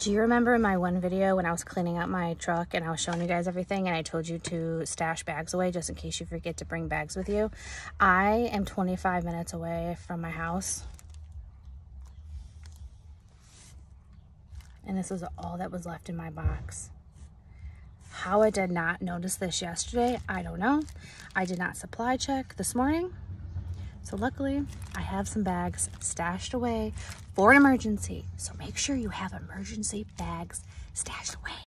Do you remember in my one video when I was cleaning up my truck and I was showing you guys everything and I told you to stash bags away just in case you forget to bring bags with you? I am 25 minutes away from my house. And this is all that was left in my box. How I did not notice this yesterday, I don't know. I did not supply check this morning. So luckily, I have some bags stashed away for an emergency. So make sure you have emergency bags stashed away.